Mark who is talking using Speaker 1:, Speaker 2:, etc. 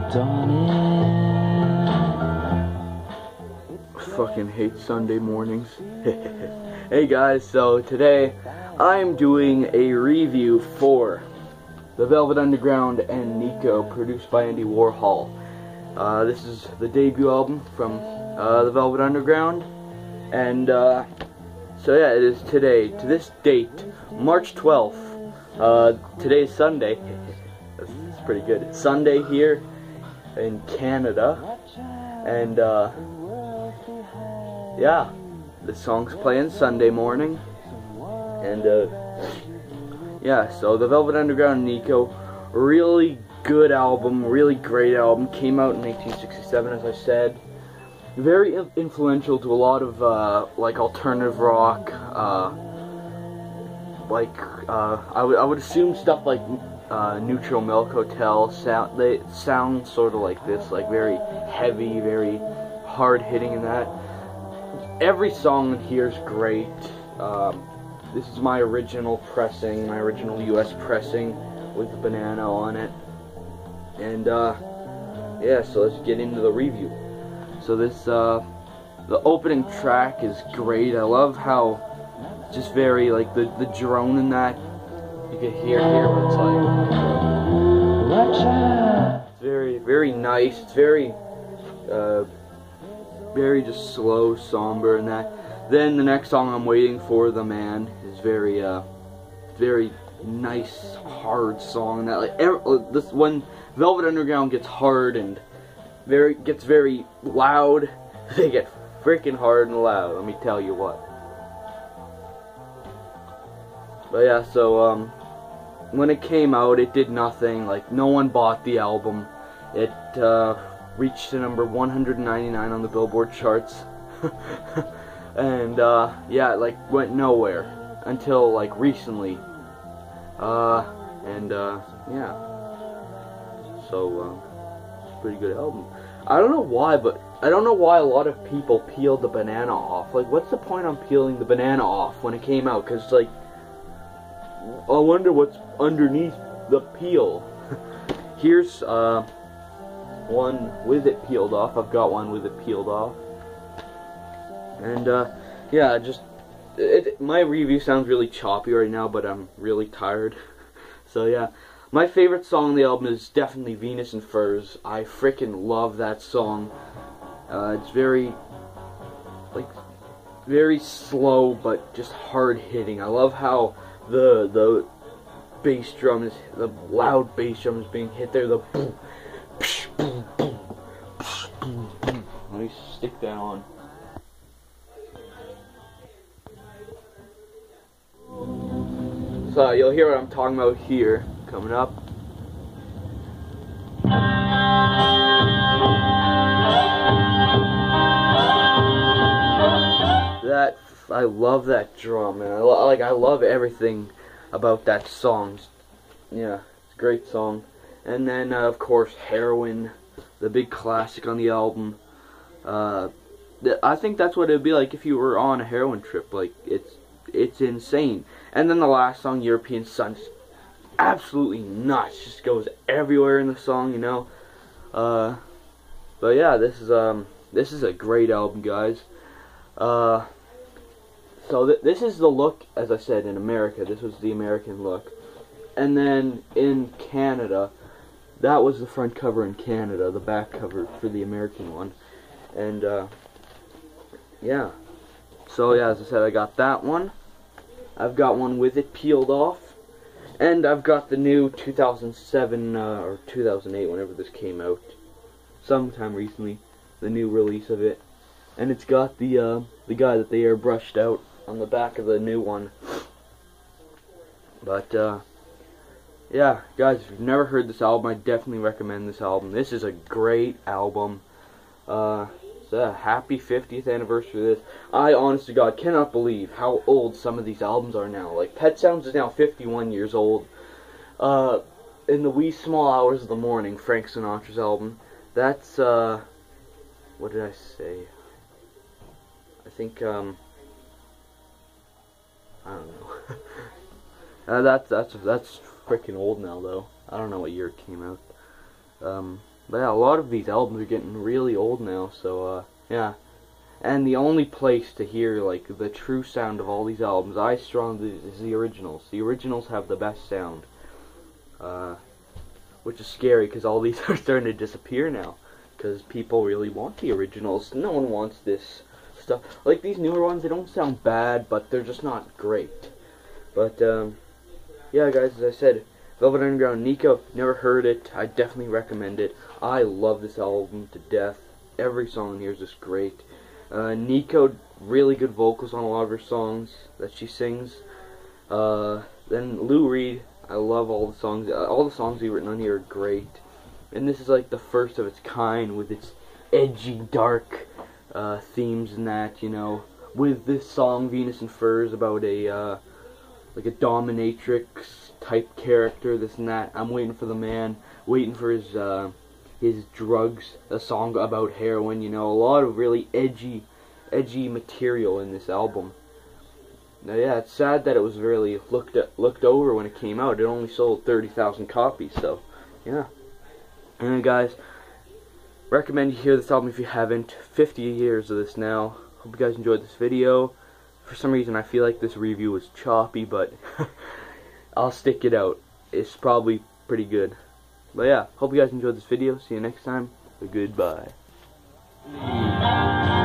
Speaker 1: Fucking hate Sunday mornings. Hey guys, so today I'm doing a review for The Velvet Underground and Nico, produced by Andy Warhol. This is the debut album from The Velvet Underground, and so yeah, it is today, to this date, March 12th. Today is Sunday. It's pretty good. It's Sunday here in Canada, and yeah, the song's playing Sunday morning, and yeah, so The Velvet Underground and Nico, really good album, really great album, came out in 1967, as I said, very influential to a lot of, like, alternative rock, I would assume stuff like, Neutral Milk Hotel, they sound sort of like this, like, very heavy, very hard-hitting and that. Every song in here is great. This is my original pressing, my original US pressing with the banana on it. And yeah, so let's get into the review. So this, the opening track is great. I love how it's just very, like, the drone in that. You can hear here where it's like, it's very, very nice. It's very, very just slow, somber, and that. Then the next song, I'm Waiting for the Man, is very, very nice, hard song. And that, like, this when Velvet Underground gets hard and gets very loud, they get freaking hard and loud. Let me tell you what. But yeah, so when it came out, it did nothing. Like, no one bought the album. It reached to number 199 on the Billboard charts. And yeah, it, like, went nowhere until, like, recently. Yeah. So it's a pretty good album. I don't know why, but I don't know why a lot of people peeled the banana off. Like, what's the point on peeling the banana off when it came out? Because, like, I wonder what's underneath the peel. Here's one with it peeled off. I've got one with it peeled off. And yeah, my review sounds really choppy right now, but I'm really tired. So yeah, my favorite song on the album is definitely Venus and Furs. I freaking love that song. It's very, like, very slow, but just hard hitting. I love how the bass drum is, the loud bass drum is being hit there. The boom, psh, boom, boom, psh, boom, boom. Let me stick that on. So you'll hear what I'm talking about here coming up. I love that drum, and I love everything about that song. Yeah, it's a great song. And then of course, Heroin, the big classic on the album. I think that's what it'd be like if you were on a heroin trip. Like, it's insane. And then the last song, European Sun, absolutely nuts. Just goes everywhere in the song, you know. But yeah, this is a great album, guys. So this is the look, as I said, in America. This was the American look. And then in Canada, that was the front cover in Canada, the back cover for the American one. And yeah. So yeah, as I said, I got that one. I've got one with it peeled off. And I've got the new 2007 or 2008, whenever this came out, sometime recently, the new release of it. And it's got the guy that they airbrushed out on the back of the new one. But yeah, guys, if you've never heard this album, I definitely recommend this album. This is a great album. It's a happy 50th anniversary of this. I, honest to God, cannot believe how old some of these albums are now. Like, Pet Sounds is now 51 years old. In the wee small hours of the morning, Frank Sinatra's album, that's, what did I say? I think, I don't know. That's freaking old now, though. I don't know what year it came out. But yeah, a lot of these albums are getting really old now, so yeah. And the only place to hear like the true sound of all these albums, I strongly, is the originals. The originals have the best sound, which is scary because all these are starting to disappear now. Because people really want the originals. No one wants this stuff. Like these newer ones, they don't sound bad, but they're just not great. But yeah, guys, as I said, Velvet Underground, Nico. Never heard it. I definitely recommend it. I love this album to death. Every song here is just great. Nico, really good vocals on a lot of her songs that she sings. Then Lou Reed, I love all the songs. All the songs he's written on here are great. And this is like the first of its kind with its edgy, dark themes and that, you know. With this song, Venus and Furs, about a like a dominatrix type character, this and that. I'm waiting for the man, waiting for his drugs, a song about heroin, you know, a lot of really edgy material in this album. Now, yeah, it's sad that it was really looked over when it came out. It only sold 30,000 copies, so, yeah. And guys, recommend you hear this album if you haven't. 50 years of this now. Hope you guys enjoyed this video. For some reason, I feel like this review was choppy, but I'll stick it out. It's probably pretty good. But yeah, hope you guys enjoyed this video. See you next time. Goodbye.